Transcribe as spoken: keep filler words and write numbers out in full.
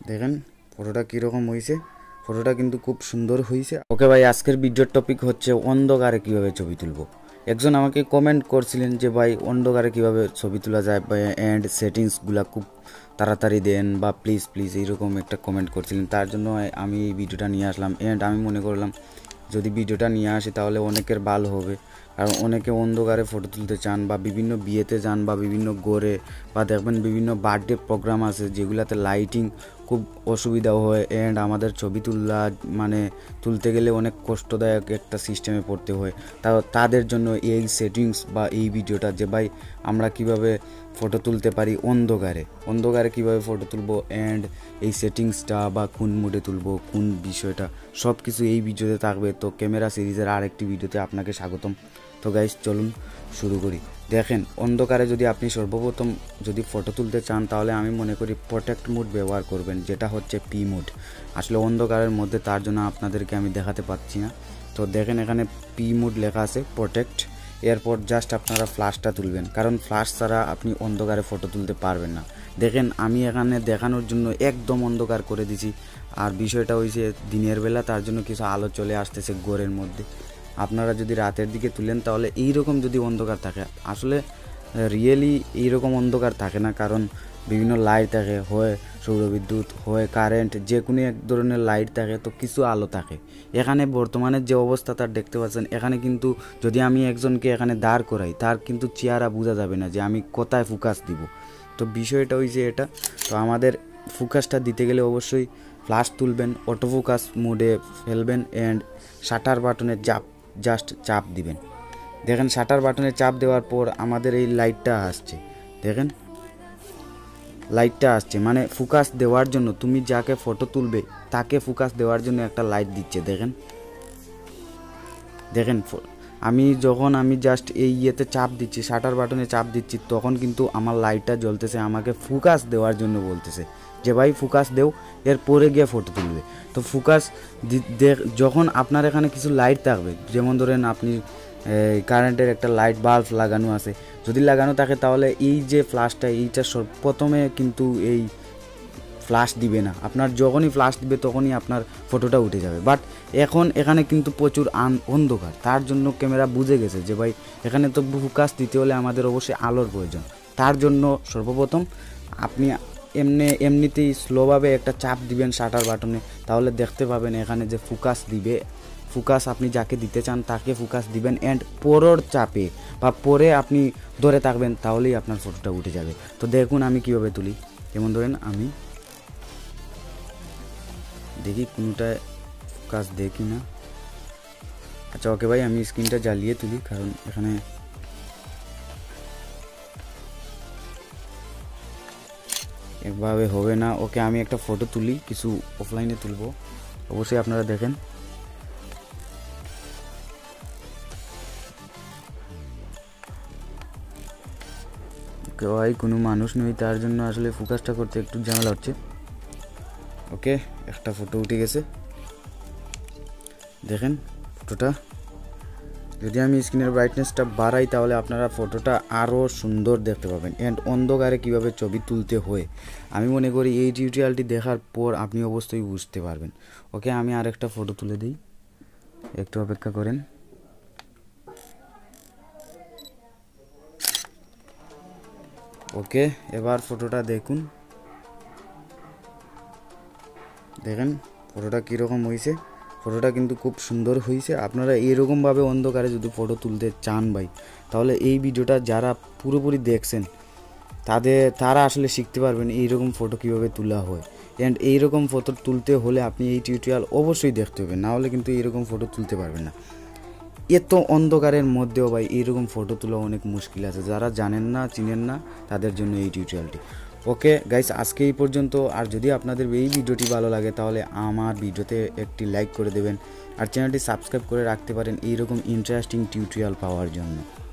দেখেন ফটোটা কীরকম হয়েছে, ফটোটা কিন্তু খুব সুন্দর হয়েছে। ওকে ভাই, আজকের ভিডিওর টপিক হচ্ছে অন্ধকারে কীভাবে ছবি তুলব। একজন আমাকে কমেন্ট করছিলেন যে ভাই অন্ধকারে কীভাবে ছবি তোলা যায় বা অ্যান্ড সেটিংসগুলো খুব তাড়াতাড়ি দেন বা প্লিজ প্লিজ এইরকম একটা কমেন্ট করছিলেন। তার জন্য আমি এই ভিডিওটা নিয়ে আসলাম। অ্যান্ড আমি মনে করলাম যদি ভিডিওটা নিয়ে আসি তাহলে অনেকের ভালো হবে, কারণ অনেকে অন্ধকারে ফটো তুলতে চান বা বিভিন্ন বিয়েতে যান বা বিভিন্ন গোরে বা দেখবেন বিভিন্ন বার্থডে প্রোগ্রাম আছে যেগুলাতে লাইটিং খুব অসুবিধা হয় অ্যান্ড আমাদের ছবি তুলা মানে তুলতে গেলে অনেক কষ্টদায়ক একটা সিস্টেমে পড়তে হয়। তা তাদের জন্য এই সেটিংস বা এই ভিডিওটা যে ভাই আমরা কিভাবে ফটো তুলতে পারি অন্ধকারে অন্ধকারে কীভাবে ফটো তুলবো অ্যান্ড এই সেটিংসটা বা কোন মুডে তুলবো কোন বিষয়টা সব কিছু এই ভিডিওতে থাকবে। তো ক্যামেরা সিরিজের আরেকটি ভিডিওতে আপনাকে স্বাগতম। তো গাইস চলুন শুরু করি। দেখেন অন্ধকারে যদি আপনি সর্বপ্রথম যদি ফটো তুলতে চান তাহলে আমি মনে করি প্রোটেক্ট মুড ব্যবহার করবেন, যেটা হচ্ছে পি মুড। আসলে অন্ধকারের মধ্যে তার জন্য আপনাদেরকে আমি দেখাতে পাচ্ছি না। তো দেখেন এখানে পি মুড লেখা আছে প্রোটেক্ট, এরপর জাস্ট আপনারা ফ্ল্যাশটা তুলবেন, কারণ ফ্ল্যাশ ছাড়া আপনি অন্ধকারে ফটো তুলতে পারবেন না। দেখেন আমি এখানে দেখানোর জন্য একদম অন্ধকার করে দিছি, আর বিষয়টা হয়েছে দিনের বেলা, তার জন্য কিছু আলো চলে আসতেছে গোরের মধ্যে। আপনারা যদি রাতের দিকে তুলেন তাহলে এইরকম যদি অন্ধকার থাকে, আসলে রিয়েলি এইরকম অন্ধকার থাকে না, কারণ বিভিন্ন লাইট থাকে, হয় সৌরবিদ্যুৎ হয় কারেন্ট, যে কোনো এক ধরনের লাইট থাকে, তো কিছু আলো থাকে। এখানে বর্তমানে যে অবস্থা তার দেখতে পাচ্ছেন, এখানে কিন্তু যদি আমি একজনকে এখানে দাঁড় করাই তার কিন্তু চেহারা বোঝা যাবে না যে আমি কোথায় ফোকাস দিব। তো বিষয়টা হয়েছে এটা। তো আমাদের ফোকাসটা দিতে গেলে অবশ্যই ফ্ল্যাশ তুলবেন, অটো ফোকাস মোডে ফেলবেন অ্যান্ড শাটার বাটনে চাপ জাস্ট চাপ দিবেন। দেখেন শাটার বাটনে চাপ দেওয়ার পর আমাদের এই লাইটটা আসছে, দেখেন লাইটটা আসছে মানে ফোকাস দেওয়ার জন্য, তুমি যাকে ফটো তুলবে তাকে ফোকাস দেওয়ার জন্য একটা লাইট দিচ্ছে। দেখেন দেখেন আমি যখন আমি জাস্ট এই ইয়েতে চাপ দিচ্ছি, শাটার বাটনে চাপ দিচ্ছি, তখন কিন্তু আমার লাইটটা জ্বলতেছে, আমাকে ফোকাস দেওয়ার জন্য বলতেছে যে ভাই ফোকাস দেও, এরপরে গিয়ে ফটো তুলবে। তো ফোকাস যখন আপনার এখানে কিছু লাইট থাকবে, যেমন ধরেন আপনি কারেন্টের একটা লাইট বাল্ব লাগানো আছে, যদি লাগানো থাকে তাহলে এই যে ফ্ল্যাশটা এইটা প্রথমে কিন্তু এই ফ্ল্যাশ দিবে না, আপনার যখনই ফ্ল্যাশ দিবে তখনই আপনার ফটোটা উঠে যাবে। বাট এখন এখানে কিন্তু প্রচুর অন্ধকার, তার জন্য ক্যামেরা বুঝে গেছে যে ভাই এখানে তো ফোকাস দিতে হলে আমাদের অবশ্যই আলোর প্রয়োজন। তার জন্য সর্বপ্রথম আপনি এমনি এমনিতেই স্লোভাবে একটা চাপ দিবেন শাটার বাটনে, তাহলে দেখতে পাবেন এখানে যে ফোকাস দিবে। ফোকাস আপনি যাকে দিতে চান তাকে ফোকাস দিবেন অ্যান্ড পরের চাপে বা পরে আপনি ধরে থাকবেন, তাহলেই আপনার ফটোটা উঠে যাবে। তো দেখুন আমি কীভাবে তুলি। যেমন ধরেন আমি দেখি কোনটায় ফোকাস দেখি না। আচ্ছা ওকে ভাই, আমি স্ক্রিনটা জ্বালিয়ে তুলি, কারণ এখানে এভাবে হবে না। ওকে আমি একটা ফটো তুলি, কিছু অফলাইনে তুলবো, অবশ্যই আপনারা দেখেন। ওকে ভাই, কোনো মানুষ নেই, তার জন্য আসলে ফোকাসটা করতে একটু ঝামেলা হচ্ছে। ওকে একটা ফটো উঠে গেছে, দেখেন ফটোটা। যদি আমি স্ক্রিনের ব্রাইটনেসটা বাড়াই তাহলে আপনারা ফটোটা আরও সুন্দর দেখতে পাবেন অ্যান্ড অন্ধকারে কীভাবে ছবি তুলতে হয় আমি মনে করি এই টিউটোরিয়ালটি দেখার পর আপনি অবশ্যই বুঝতে পারবেন। ওকে আমি আরেকটা ফটো তুলে দিই, একটু অপেক্ষা করেন। ওকে এবার ফটোটা দেখুন, দেখেন ফটোটা কীরকম হয়েছে, ফটোটা কিন্তু খুব সুন্দর হয়েছে। আপনারা এরকমভাবে অন্ধকারে যদি ফটো তুলতে চান ভাই, তাহলে এই ভিডিওটা যারা পুরোপুরি দেখছেন তাদের তারা আসলে শিখতে পারবেন এইরকম ফটো কীভাবে তোলা হয়। অ্যান্ড এইরকম ফটো তুলতে হলে আপনি এই টিউটোরিয়াল অবশ্যই দেখতে হবে, না হলে কিন্তু এইরকম ফটো তুলতে পারবেন না। এত অন্ধকারের মধ্যেও ভাই এইরকম ফটো তোলা অনেক মুশকিল আছে, যারা জানেন না চিনেন না তাদের জন্য এই টিউটোরিয়ালটি। ওকে গাইস, আজকে এই পর্যন্ত। আর যদি আপনাদের এই ভিডিওটি ভালো লাগে তাহলে আমার ভিডিওতে একটি লাইক করে দেবেন আর চ্যানেলটি সাবস্ক্রাইব করে রাখতে পারেন এইরকম ইন্টারেস্টিং টিউটোরিয়াল পাওয়ার জন্য।